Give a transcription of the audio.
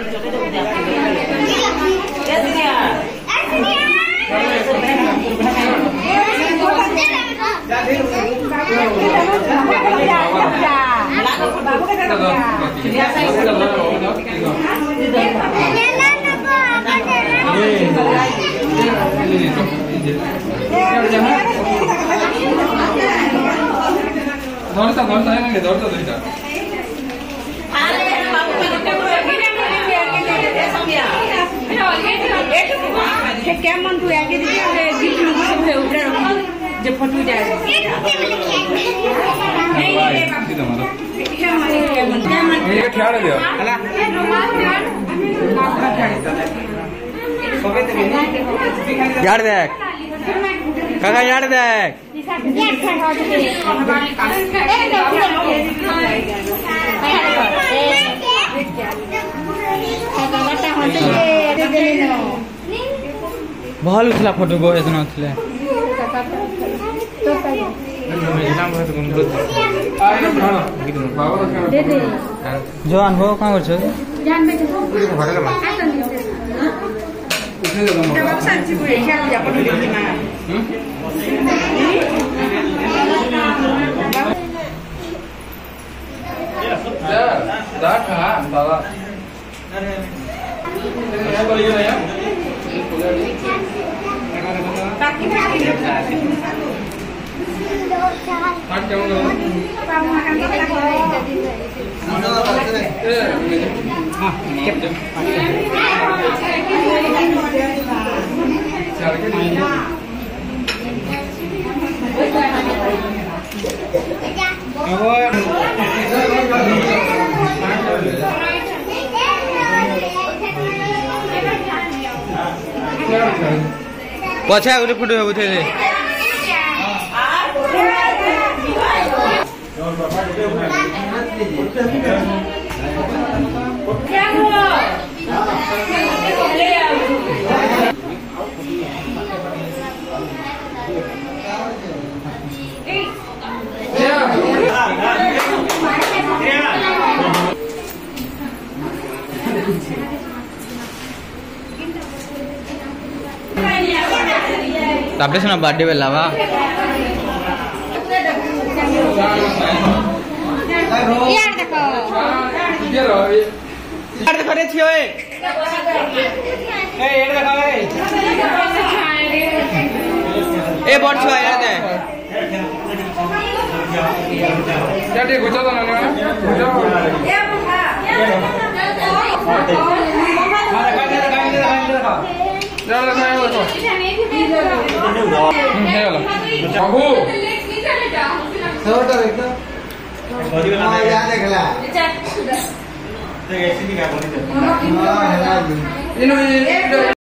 क्या मन तू आगे जो फोटो जाए यार देख काका यार देख भल उठला फोटो गो एतना उठले जवान हो कहाँ कर पछा गोटे फोटो उठे तापरे सुना बर्थडे बेला बा यार देखो रे छियो ए यार देखो ए बड़ छुआ यार दे क्या ठीक गुजो तो ना गुजो यार देखो बाबू देखला